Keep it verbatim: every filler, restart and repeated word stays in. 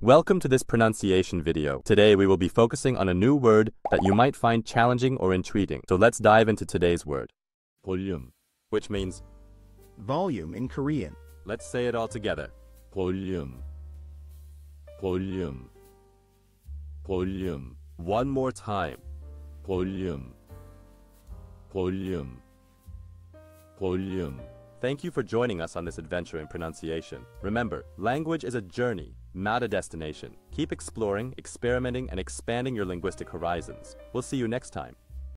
Welcome to this pronunciation video. Today we will be focusing on a new word that you might find challenging or intriguing. So let's dive into today's word. bolryum, which means volume in Korean. Let's say it all together. bolryum. bolryum. bolryum. One more time. bolryum. bolryum. bolryum. Thank you for joining us on this adventure in pronunciation. Remember, language is a journey, not a destination. Keep exploring, experimenting, and expanding your linguistic horizons. We'll see you next time.